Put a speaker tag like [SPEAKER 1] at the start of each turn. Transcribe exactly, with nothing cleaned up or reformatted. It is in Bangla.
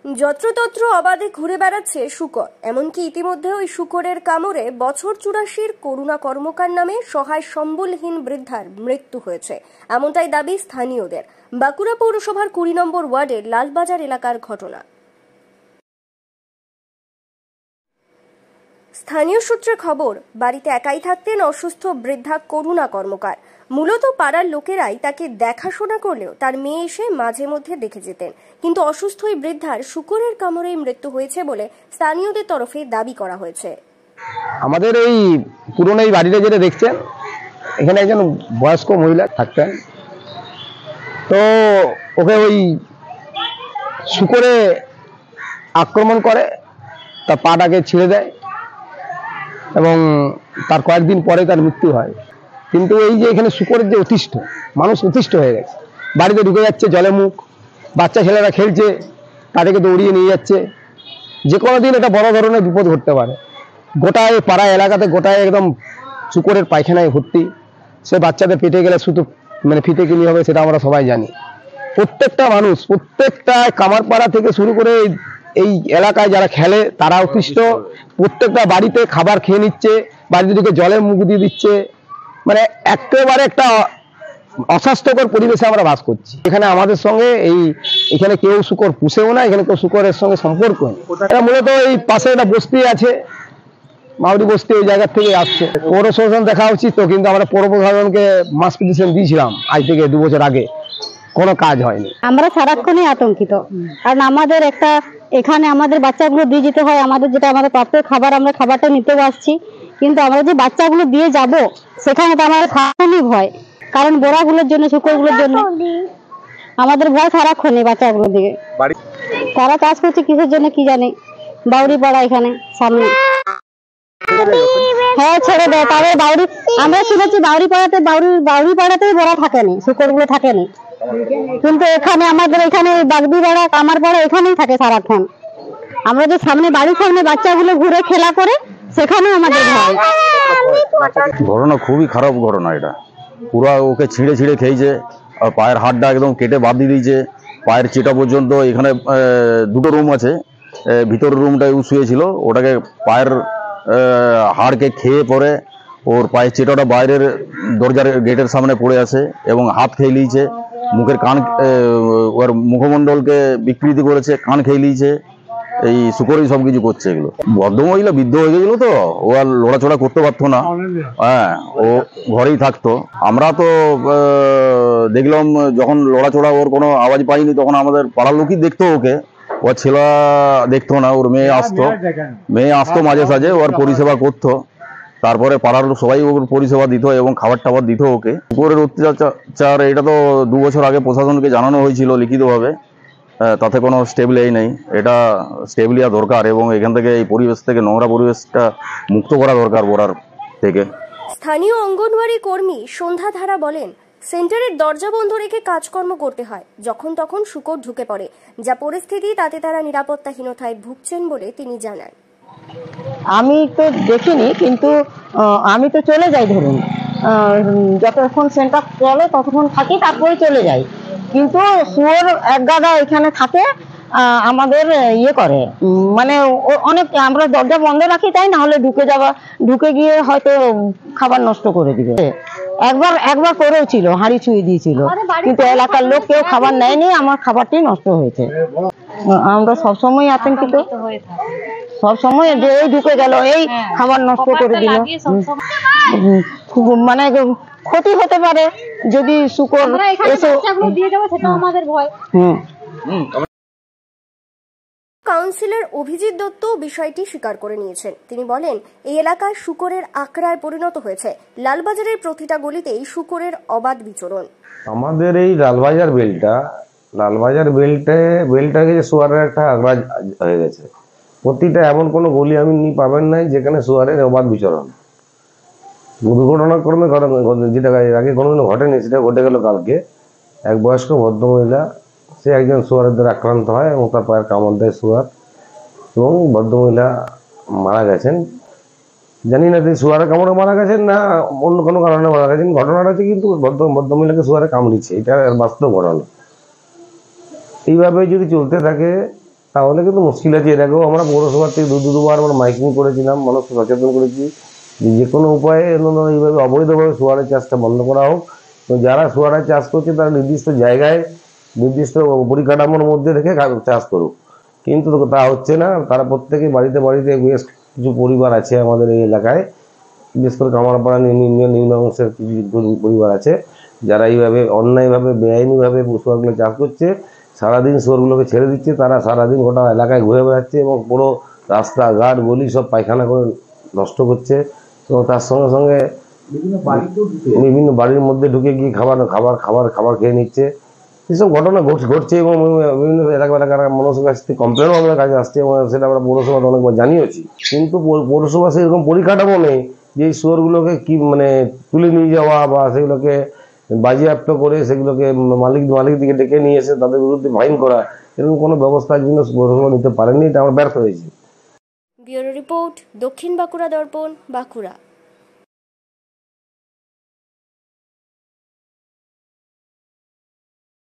[SPEAKER 1] যত্রতত্র অবাধে ঘুরে বেড়াচ্ছে শূকর। এমনকি ইতিমধ্যে ওই শূকরের কামড়ে বছর চুরাশির করুণা কর্মকার নামে সহায় সম্বলহীন বৃদ্ধার মৃত্যু হয়েছে, এমনটাই দাবি স্থানীয়দের। বাঁকুড়া পৌরসভার কুড়ি নম্বর ওয়ার্ডের লালবাজার এলাকার ঘটনা। স্থানীয় সূত্রে খবর, বাড়িতে একাই থাকতেন অসুস্থ বৃদ্ধা করুণা কর্মকার। মূলত পাড়ার লোকেরাই তাকে দেখাশোনা করলেও তার মেয়ে এসে মাঝে মধ্যে দেখে যেতেন, কিন্তু অসুস্থ ওই বৃদ্ধার শূকরের কামড়েই মৃত্যু হয়েছে বলে স্থানীয়দের তরফে দাবি করা হয়েছে।
[SPEAKER 2] আমাদের এই পুরনো এই বাড়িটা যেটা দেখছেন, এখানে একজন বয়স্ক মহিলা থাকতেন। তো ওকে ওই শূকরে আক্রমণ করে, তার পাটাকে ছিঁড়ে দেয় এবং তার কয়েকদিন পরে তার মৃত্যু হয়। কিন্তু এই যে এখানে শূকরের যে অতিষ্ঠ, মানুষ অতিষ্ঠ হয়ে গেছে, বাড়িতে ঢুকে যাচ্ছে জলে মুখ, বাচ্চা ছেলেরা খেলছে, তাদেরকে দৌড়িয়ে নিয়ে যাচ্ছে। যে কোনো দিন এটা বড় ধরনের বিপদ ঘটতে পারে। গোটায় পাড়া এলাকাতে গোটায় একদম শূকরের পায়খানায় ভর্তি। সে বাচ্চাদের পেটে গেলে শুধু মানে ফিতে কিনি হবে সেটা আমরা সবাই জানি। প্রত্যেকটা মানুষ, প্রত্যেকটা কামারপাড়া থেকে শুরু করে এই এলাকায় যারা খেলে তারা অতিষ্ঠ। প্রত্যেকটা বাড়িতে খাবার খেয়ে নিচ্ছে, বাড়িতে ঢুকে জলে মুখ দিয়ে দিচ্ছে। মানে একেবারে একটা অস্বাস্থ্যকর পরিবেশে আমরা বাস করছি। এখানে আমাদের সঙ্গে এই এখানে কেউ শূকর পুষেও না, এখানে কেউ শূকরের সঙ্গে সম্পর্ক নেই। এটা মূলত এই পাশে একটা বস্তি আছে, মাউরি বস্তি, ওই জায়গার থেকে আসছে। পৌর প্রশাসন দেখা উচিত তো, কিন্তু আমরা পৌর প্রশাসনকে মাস পিটিশন দিয়েছিলাম আজ থেকে দু বছর আগে, কোনো কাজ হয়নি।
[SPEAKER 3] আমরা সারাক্ষণই আতঙ্কিত, কারণ আমাদের একটা এখানে আমাদের বাচ্চাগুলো দিয়ে যেতে হয়, আমাদের যেটা আমাদের প্রাপ্ত খাবার, আমরা খাবারটা নিতে আসছি, কিন্তু আমরা যে বাচ্চাগুলো দিয়ে যাব সেখানে তো আমাদের সারাক্ষণই ভয়, কারণ বোড়াগুলোর জন্য, শূকরগুলোর জন্য আমাদের ভয় সারাক্ষণই বাচ্চাগুলোর দিকে। তারা কাজ করছে কিসের জন্য কি জানি, বাউরি পাড়া এখানে সামনে। হ্যাঁ ছেড়ে দেয়, তাদের বাউরি, আমরা শুনেছি বাউরি পাড়াতে বাউরি বাউরি পাড়াতেই বোড়া থাকেনি, শূকরগুলো থাকেনি, কিন্তু এখানে আমাদের এখানে বাগদি পাড়া, কামার পাড়া এখানেই থাকে সারাক্ষণ। আমরা যে সামনে বাড়ির সামনে বাচ্চাগুলো ঘুরে খেলা করে, সেখানেও আমাদের ভয়।
[SPEAKER 4] ঘটনা খুবই খারাপ ঘটনা, এটা পুরা ওকে ছিঁড়ে ছিঁড়ে খেয়েছে, আর পায়ের হাড়টা একদম কেটে বাদ দিয়ে দিয়েছে, পায়ের চেটা পর্যন্ত। এখানে দুটো রুম আছে, ভিতরের রুমটায় ও শুয়েছিল, ওটাকে পায়ের হাড়কে খেয়ে পরে ওর পায়ের চেটাটা বাইরের দরজার গেটের সামনে পড়ে আছে এবং হাত খেয়ে নিয়েছে, মুখের কান, ওর মুখমণ্ডলকে বিকৃতি করেছে, কান খেয়ে নিয়েছে। এই শূকরই সব কিছু করছে এগুলো। ভদ্রমহিলা বৃদ্ধ হয়ে গেছিল তো, ও আর লড়াচড়া করতে পারতো না, হ্যাঁ ও ঘরেই থাকতো। আমরা তো দেখলাম যখন লড়াচড়া, ওর কোনো আওয়াজ পাইনি, তখন আমাদের পাড়ার লোকই দেখতো ওকে, ওর ছেলে দেখতো না, ওর মেয়ে আসতো, মেয়ে আসতো মাঝে সাঝে, ওর পরিষেবা করতো। তারপরে পাড়ার সবাই ওর পরিষেবা দিত এবং খাবার টাবার দিত ওকে। শূকরের অত্যাচার এটা তো দু বছর আগে প্রশাসনকে জানানো হয়েছিল লিখিতভাবে, তাতে কোনো স্টেবলি নেই। এটা স্টেবলিয়া দরকার এবং এখান থেকে এই পরিবেশ থেকে, নোংরা পরিবেশটা মুক্ত করা দরকার বোড়ার থেকে।
[SPEAKER 1] স্থানীয় অঙ্গনওয়াড়ি কর্মী সন্ধ্যা ধারা বলেন, সেন্টারের দরজা বন্ধ রেখে কাজকর্ম করতে হয়, যখন তখন শূকর ঢুকে পড়ে, যা পরিস্থিতি তাতে তারা নিরাপত্তাহীনতায় ভুগছেন বলে তিনি জানান।
[SPEAKER 5] আমি তো দেখিনি, কিন্তু আমি তো চলে যাই, ধরুন যতক্ষণ সেন্টার চলে ততক্ষণ থাকি, তারপরে চলে যাই। কিন্তু শুয়োর এক গাদা এখানে থাকে, আমাদের ইয়ে করে, মানে অনেক, আমরা দরজা বন্ধ রাখি তাই, না হলে ঢুকে যাওয়া, ঢুকে গিয়ে হয়তো খাবার নষ্ট করে দিবে। একবার একবার করেও ছিল, হাঁড়ি ছুঁয়ে দিয়েছিল, কিন্তু এলাকার লোক কেউ খাবার নেয়নি, আমার খাবারটি নষ্ট হয়েছে। আমরা সবসময় আতঙ্কিত, সবসময় যে এই ঢুকে গেল, এই খাবার নষ্ট করে দিল, মানে ক্ষতি হতে পারে যদি শূকর এসে দিয়ে যাবে, সেটা আমাদের ভয়।
[SPEAKER 1] কাউন্সিলর অভিজিৎ দত্ত বিষয়টি স্বীকার করে নিয়েছেন। তিনি বলেন, এই এলাকায় শূকরের আখড়ায় পরিণত হয়েছে। লালবাজারের প্রতিটা গলিতেই শূকরের অবাধ বিচরণ।
[SPEAKER 6] আমাদের এই লালবাজার বেলটা, লালবাজার বেলটে বেলটাকে যে শুয়ারের একটা আখড়া হয়ে গেছে। প্রতিটা এমন কোনো গলি আমি পাবেন নাই যেখানে শুয়ারের অবাধ বিচরণ। দুর্ঘটনাক্রমে যেটা আগে কোনোদিনও ঘটেনি, সেটা ঘটে গেল কালকে। এক বয়স্ক ভদ্রমহিলা, সে একজন শুয়ারের দ্বারা আক্রান্ত হয় এবং তার পায়ের কামড় দেয় শুয়ার, এবং ভদ্রমহিলা মারা গেছেন। জানি না তিনি শুয়ারের কামড়ে মারা গেছেন না অন্য কোনো কারণে মারা গেছেন। ঘটনাটা হচ্ছে কিন্তু ভদ্র ভদ্রমহিলাকে শুয়ারে কামড়িচ্ছে, এটা বাস্তব ঘটনা। এইভাবে যদি চলতে থাকে তাহলে কিন্তু মুশকিল আছে। এর আগেও আমরা পৌরসভার থেকে দু দুবার আমরা মাইকিং করেছিলাম, মানুষকে সচেতন করেছি যে কোনো উপায়ে এইভাবে অবৈধভাবে শুয়ারের চাষটা বন্ধ করা হোক। তো যারা শুয়ারের চাষ করছে তারা নির্দিষ্ট জায়গায় নির্দিষ্ট পরিকাঠামোর মধ্যে রেখে চাষ করুক, কিন্তু তা হচ্ছে না। তারা প্রত্যেকে বাড়িতে বাড়িতে বেশ কিছু পরিবার আছে আমাদের এই এলাকায়, বিশেষ করে কামারপাড়া নিম্ন অংশের কিছু পরিবার আছে যারা এইভাবে অন্যায়ভাবে বেআইনিভাবে শুয়ারগুলো চাষ করছে। সারাদিন শুয়ারগুলোকে ছেড়ে দিচ্ছে, তারা সারাদিন গোটা এলাকায় ঘুরে বেড়াচ্ছে এবং পুরো রাস্তাঘাট গলি সব পায়খানা করে নষ্ট করছে। এবং তার সঙ্গে সঙ্গে বিভিন্ন বাড়ির মধ্যে ঢুকে গিয়ে খাবার খাবার খাবার খাবার খেয়ে নিচ্ছে। এসব ঘটনা ঘটছে এবং বিভিন্ন এলাকা এলাকার মানুষের কাছ থেকে কমপ্লেনও আমাদের কাছে আসছে এবং সেটা আমরা পৌরসভাতে অনেকবার জানিয়েছি। কিন্তু পৌরসভা সেরকম পরিকাঠামো নেই যে এই শুয়োরগুলোকে কি মানে তুলে নিয়ে যাওয়া বা সেগুলোকে বাজেয়াপ্ত করে সেগুলোকে মালিক মালিক দিকে ডেকে নিয়ে এসে তাদের বিরুদ্ধে ফাইন করা, এরকম কোনো ব্যবস্থার জন্য পৌরসভা নিতে পারেনি। এটা আমরা ব্যর্থ হয়েছি।
[SPEAKER 1] ব্যুরো রিপোর্ট, দক্ষিণ বাঁকুড়া দর্পণ, বাঁকুড়া।